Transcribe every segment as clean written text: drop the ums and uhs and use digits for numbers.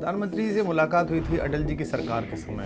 प्रधानमंत्री से मुलाकात हुई थी अटल जी की सरकार के समय।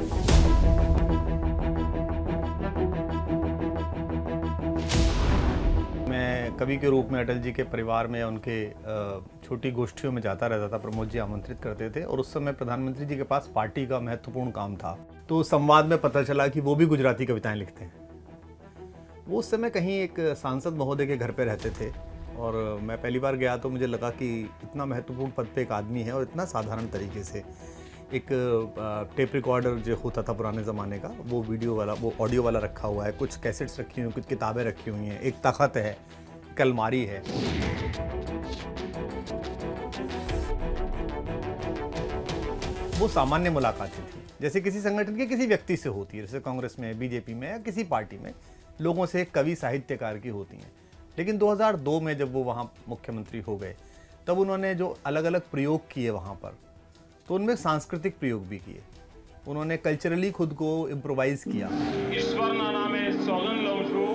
मैं कवि के रूप में अटल जी के परिवार में या उनके छोटी गोष्ठियों में जाता रहता था। प्रमोद जी आमंत्रित करते थे और उस समय प्रधानमंत्री जी के पास पार्टी का महत्वपूर्ण काम था। तो संवाद में पता चला कि वो भी गुजराती कविताएं लिखते हैं। वो उस समय कहीं एक सांसद महोदय के घर पे रहते थे और मैं पहली बार गया तो मुझे लगा कि इतना महत्वपूर्ण पद पे एक आदमी है और इतना साधारण तरीके से एक टेप रिकॉर्डर जो होता था पुराने ज़माने का, वो वीडियो वाला, वो ऑडियो वाला रखा हुआ है, कुछ कैसेट्स रखी हुई हैं, कुछ किताबें रखी हुई हैं, एक तख्त है, एक अलमारी है। वो सामान्य मुलाकातें थी जैसे किसी संगठन के किसी व्यक्ति से होती है, जैसे कांग्रेस में, बीजेपी में या किसी पार्टी में लोगों से कवि साहित्यकार की होती हैं। लेकिन 2002 में जब वो वहाँ मुख्यमंत्री हो गए तब उन्होंने जो अलग अलग प्रयोग किए वहाँ पर, तो उनमें सांस्कृतिक प्रयोग भी किए। उन्होंने कल्चरली खुद को इम्प्रोवाइज किया। ईश्वर ना नामे सौगन लऊं छू।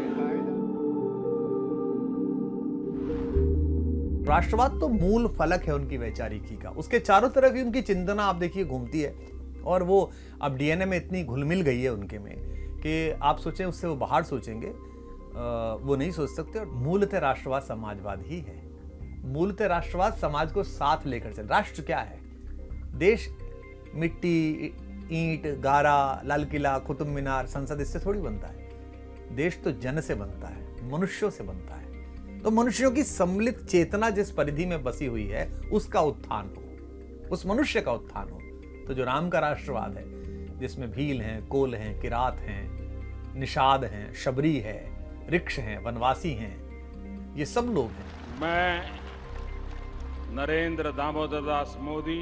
राष्ट्रवाद तो मूल फलक है उनकी वैचारिकी का, उसके चारों तरफ ही उनकी चिंतना आप देखिए घूमती है और वो अब डीएनए में इतनी घुल मिल गई है उनके में कि आप सोचें उससे वो बाहर सोचेंगे वो नहीं सोच सकते। और मूलतः राष्ट्रवाद समाजवाद ही है। मूलतः राष्ट्रवाद समाज को साथ लेकर चल। राष्ट्र क्या है? देश मिट्टी, ईंट, गारा, लाल किला, कुतुब मीनार, संसद, इससे थोड़ी बनता है। देश तो जन से बनता है, मनुष्यों से बनता है। तो मनुष्यों की सम्मिलित चेतना जिस परिधि में बसी हुई है उसका उत्थान हो, उस मनुष्य का उत्थान हो। तो जो राम का राष्ट्रवाद है जिसमें भील हैं, कोल हैं, किरात हैं, निषाद हैं, शबरी है, रिक्ष हैं, वनवासी हैं, ये सब लोग हैं। मैं नरेंद्र दामोदर दास मोदी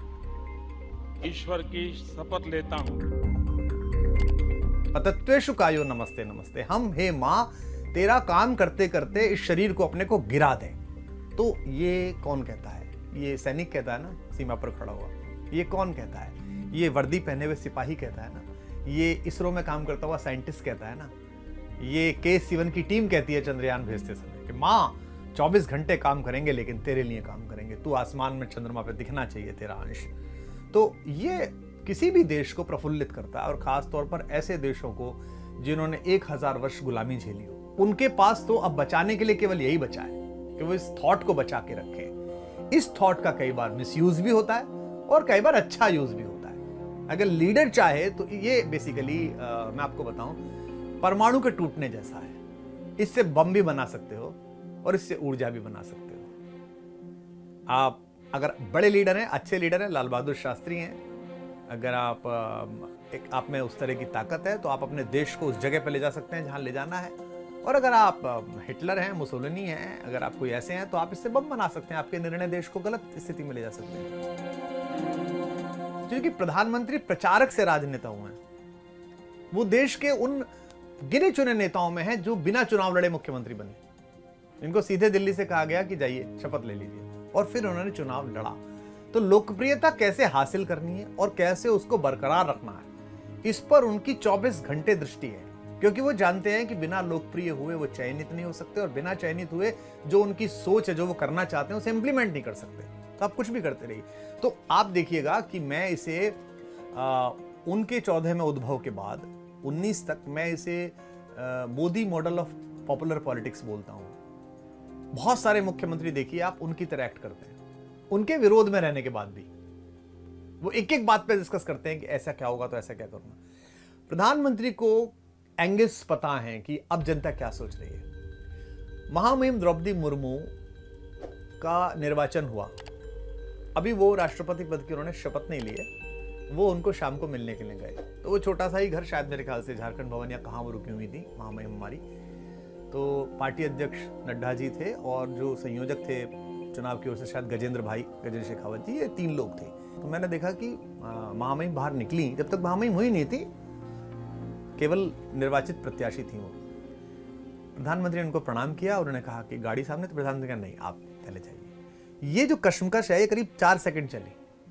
ईश्वर की शपथ लेता हूं। पतत्वेषु कायो नमस्ते नमस्ते। हम हे माँ तेरा काम करते करते इस शरीर को अपने को गिरा दें। तो ये कौन कहता है? ये सैनिक कहता है ना, सीमा पर खड़ा हुआ। ये कौन कहता है? ये वर्दी पहने हुए सिपाही कहता है ना। ये इसरो में काम करता हुआ साइंटिस्ट कहता है ना। ये के-7 की टीम कहती है चंद्रयान भेजते समय कि माँ 24 घंटे काम करेंगे लेकिन तेरे लिए काम करेंगे, तू आसमान में चंद्रमा पे दिखना चाहिए तेरा अंश। तो ये किसी भी देश को प्रफुल्लित करता है और खास तौर पर ऐसे देशों को जिन्होंने 1000 वर्ष गुलामी झेली हो। उनके पास तो अब बचाने के लिए केवल यही बचा है कि वो इस थॉट को बचा के रखें। इस थॉट का कई बार मिसयूज भी होता है और कई बार अच्छा यूज भी होता है। अगर लीडर चाहे तो ये बेसिकली मैं आपको बताऊं, परमाणु के टूटने जैसा है। इससे बम भी बना सकते हो और इससे ऊर्जा भी बना सकते हो। आप अगर बड़े लीडर हैं, अच्छे लीडर हैं, लाल बहादुर शास्त्री हैं, अगर आप में उस तरह की ताकत है तो आप अपने देश को उस जगह पे ले जा सकते हैं जहां ले जाना है। और अगर आप हिटलर हैं, मुसोलिनी हैं, अगर आप कोई ऐसे हैं तो आप इससे बम बना सकते हैं। आपके निर्णय देश को गलत स्थिति में ले जा सकते हैं। क्योंकि प्रधानमंत्री प्रचारक से राजनेता हुए हैं। वो देश के उन गिने चुने नेताओं में है जो बिना चुनाव लड़े मुख्यमंत्री बने। इनको सीधे दिल्ली से कहा गया कि जाइए शपथ ले लीजिए, और फिर उन्होंने चुनाव लड़ा। तो लोकप्रियता कैसे हासिल करनी है और कैसे उसको बरकरार रखना है, इस पर उनकी 24 घंटे दृष्टि है। क्योंकि वो जानते हैं कि बिना लोकप्रिय हुए वो चयनित नहीं हो सकते और बिना चयनित हुए जो उनकी सोच है, जो वो करना चाहते हैं, उसे इंप्लीमेंट नहीं कर सकते। तो आप कुछ भी करते रहिए। तो आप देखिएगा कि मैं इसे उनके 14 में उद्भव के बाद 19 तक मैं इसे Modi model of popular politics बोलता हूं। बहुत सारे मुख्यमंत्री देखिए आप, उनकी तरह एक्ट करते हैं, उनके विरोध में रहने के बाद भी वो एक एक बात पे डिस्कस करते हैं कि ऐसा क्या होगा तो ऐसा क्या करूंगा। प्रधानमंत्री को एंगल्स पता है कि अब जनता क्या सोच रही है। महामहिम द्रौपदी मुर्मू का निर्वाचन हुआ, अभी वो राष्ट्रपति पद की उन्होंने शपथ नहीं ली है। वो उनको शाम को मिलने के लिए गए, तो वो छोटा सा ही घर, शायद मेरे ख्याल से झारखंड भवन या कहाँ वो रुकी हुई थी महामहिम हमारी। तो पार्टी अध्यक्ष नड्डा जी थे और जो संयोजक थे चुनाव की ओर से शायद गजेंद्र शेखावत जी, ये 3 लोग थे। तो मैंने देखा कि महामहिम बाहर निकली, जब तक महामहिम हुई नहीं थी, केवल निर्वाचित प्रत्याशी थी वो। प्रधानमंत्री ने उनको प्रणाम किया और उन्होंने कहा कि गाड़ी सामने, तो प्रधानमंत्री ने कहा नहीं आप पहले जाइए। ये जो कश्मकश है ये करीब 4 सेकंड चली।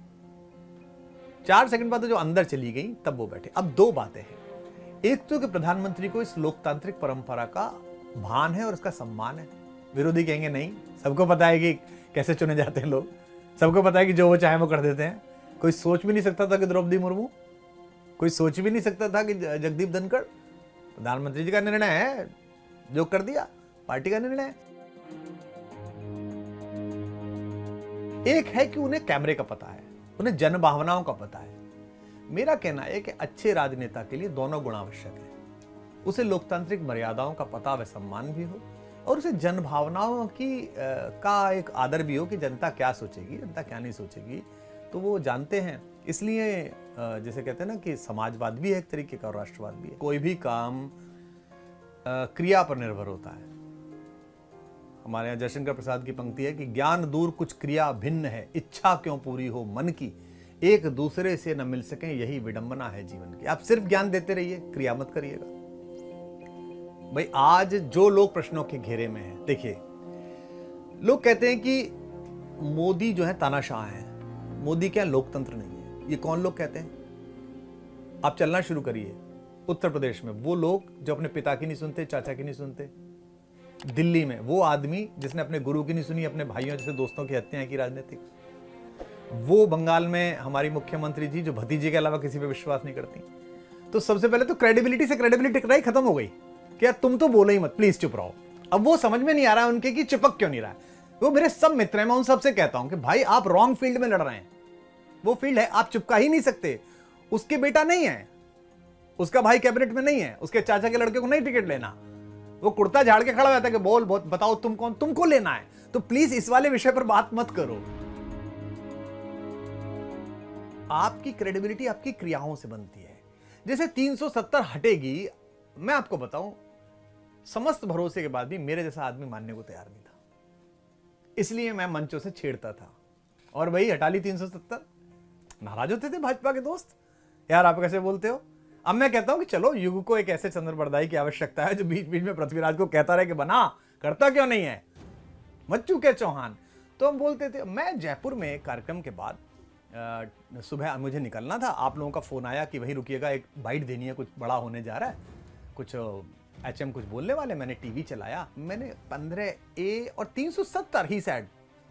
4 सेकंड बाद तो जो अंदर चली गई तब वो बैठे। अब 2 बातें हैं। एक तो कि प्रधानमंत्री को इस लोकतांत्रिक परंपरा का भान है और इसका सम्मान है। विरोधी कहेंगे नहीं, सबको पता है कि कैसे चुने जाते हैं लोग, सबको पता है कि जो वो चाहे वो कर देते हैं। कोई सोच भी नहीं सकता था कि द्रौपदी मुर्मू, कोई सोच भी नहीं सकता था कि जगदीप धनखड़। प्रधानमंत्री जी का निर्णय है, जो कर दिया, पार्टी का निर्णय है। एक है कि उन्हें कैमरे का पता है, उन्हें जन भावनाओं का पता है। मेरा कहना है कि अच्छे राजनेता के लिए दोनों गुण आवश्यक है। उसे लोकतांत्रिक मर्यादाओं का पता व सम्मान भी हो, और उसे जन भावनाओं का एक आदर भी हो कि जनता क्या सोचेगी, जनता क्या नहीं सोचेगी, तो वो जानते हैं। इसलिए जैसे कहते हैं ना कि समाजवाद भी है एक तरीके का और राष्ट्रवाद भी है। कोई भी काम क्रिया पर निर्भर होता है। हमारे यहाँ जयशंकर प्रसाद की पंक्ति है कि ज्ञान दूर कुछ क्रिया भिन्न है, इच्छा क्यों पूरी हो मन की, एक दूसरे से न मिल सके यही विडंबना है जीवन की। आप सिर्फ ज्ञान देते रहिए, क्रिया मत करिएगा। भाई आज जो लोग प्रश्नों के घेरे में हैं, देखिए लोग कहते हैं कि मोदी जो है तानाशाह है, मोदी क्या लोकतंत्र नहीं है। ये कौन लोग कहते हैं? आप चलना शुरू करिए उत्तर प्रदेश में, वो लोग जो अपने पिता की नहीं सुनते, चाचा की नहीं सुनते। दिल्ली में वो आदमी जिसने अपने गुरु की नहीं सुनी, अपने भाइयों जैसे दोस्तों की हत्याएं की राजनीतिक। वो बंगाल में हमारी मुख्यमंत्री जी जो भतीजे के अलावा किसी पे विश्वास नहीं करती। तो सबसे पहले तो क्रेडिबिलिटी से क्रेडिबिलिटी टकराई खत्म हो गई कि यार तुम तो बोलो ही मत, प्लीज चुप रहो। अब वो समझ में नहीं आ रहा है उनके कि चिपक क्यों नहीं रहा है। वो मेरे सब मित्र हैं, मैं उन सबसे कहता हूं कि भाई आप रॉन्ग फील्ड में लड़ रहे हैं। वो फील्ड है, आप चिपका ही नहीं सकते। उसके बेटा नहीं है, उसका भाई कैबिनेट में नहीं है, उसके चाचा के लड़के को नहीं टिकट लेना। वो कुर्ता झाड़ के खड़ा रहता है कि बोल बताओ तुम कौन, तुमको लेना है। तो प्लीज इस वाले विषय पर बात मत करो। आपकी क्रेडिबिलिटी आपकी क्रियाओं से बनती है। जैसे 370 हटेगी, मैं आपको बताऊं, समस्त भरोसे के बाद भी मेरे जैसा आदमी मानने को तैयार नहीं था। इसलिए मैं मंचों से छेड़ता था और वही हटा ली 370। नाराज होते थे भाजपा के दोस्त, यार आप कैसे बोलते हो। अब मैं कहता हूं कि चलो युग को एक ऐसे चंद्र बरदाई की आवश्यकता है जो बीच बीच में पृथ्वीराज को कहता रहे कि बना, करता क्यों नहीं है, मत चूके चौहान। तो हम बोलते थे। मैं जयपुर में कार्यक्रम के बाद सुबह मुझे निकलना था, आप लोगों का फोन आया कि वहीं रुकिएगा, एक बाइट देनी है, कुछ बड़ा होने जा रहा है, कुछ HM कुछ बोलने वाले। मैंने टीवी चलाया, मैंने 15A और 370 ही said.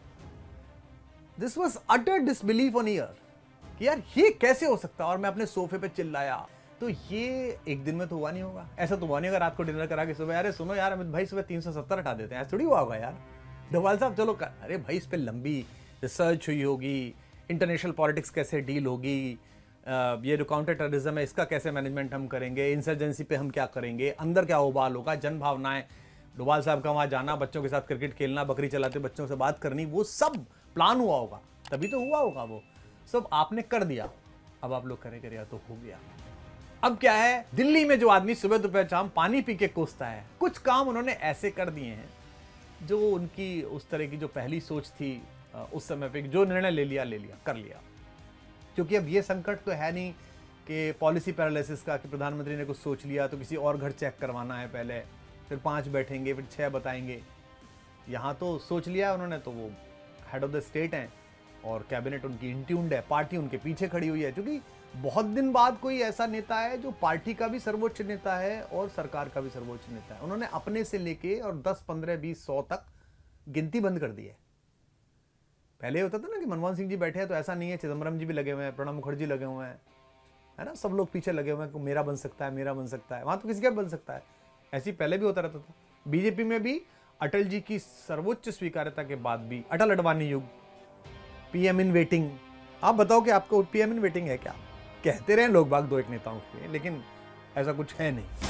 This was utter disbelief on ear कि यार ये कैसे हो सकता है। और मैं अपने सोफे पे चिल्लाया। तो ये एक दिन में तो हुआ नहीं होगा, ऐसा तो हुआ नहीं होगा रात को डिनर करा के सुबह अरे सुनो यार अमित भाई सुबह 370 हटा देते हैं, ऐसा थोड़ी हुआ होगा यार। डोभाल साहब चलो अरे भाई इस पे लंबी रिसर्च हुई होगी, इंटरनेशनल पॉलिटिक्स कैसे डील होगी, ये जो काउंटर टेररिज्म है इसका कैसे मैनेजमेंट हम करेंगे, इंसर्जेंसी पे हम क्या करेंगे, अंदर क्या उबाल होगा, जन भावनाएं। डोभाल साहब का वहाँ जाना, बच्चों के साथ क्रिकेट खेलना, बकरी चलाते बच्चों से बात करनी, वो सब प्लान हुआ होगा, तभी तो हुआ होगा। वो सब आपने कर दिया। अब आप लोग करें तो हो गया। अब क्या है, दिल्ली में जो आदमी सुबह दोपहर शाम पानी पी के कोसता है, कुछ काम उन्होंने ऐसे कर दिए हैं जो उनकी उस तरह की जो पहली सोच थी उस समय पे, जो निर्णय ले लिया कर लिया। क्योंकि अब ये संकट तो है नहीं कि पॉलिसी पैरालिसिस का, कि प्रधानमंत्री ने कुछ सोच लिया तो किसी और घर चेक करवाना है पहले, फिर 5 बैठेंगे, फिर 6 बताएंगे। यहाँ तो सोच लिया उन्होंने, तो वो हेड ऑफ द स्टेट हैं और कैबिनेट उनकी इंट्यून्ड है, पार्टी उनके पीछे खड़ी हुई है। क्योंकि बहुत दिन बाद कोई ऐसा नेता है जो पार्टी का भी सर्वोच्च नेता है और सरकार का भी सर्वोच्च नेता है। उन्होंने अपने से लेके और 10, 15, 20, 100 तक गिनती बंद कर दी है। पहले होता था ना कि मनमोहन सिंह जी बैठे हैं तो ऐसा नहीं है, चिदम्बरम जी भी लगे हुए हैं, प्रणब मुखर्जी लगे हुए हैं, है ना, सब लोग पीछे लगे हुए हैं कि मेरा बन सकता है, मेरा बन सकता है। वहां तो किसी का बन सकता है, ऐसी पहले भी होता रहता था। बीजेपी में भी अटल जी की सर्वोच्च स्वीकार्यता के बाद भी अटल अडवाणी युग, PM इन वेटिंग। आप बताओ कि आपको PM इन वेटिंग है क्या? कहते रहे लोग बाग 2 एक नेताओं के, लेकिन ऐसा कुछ है नहीं।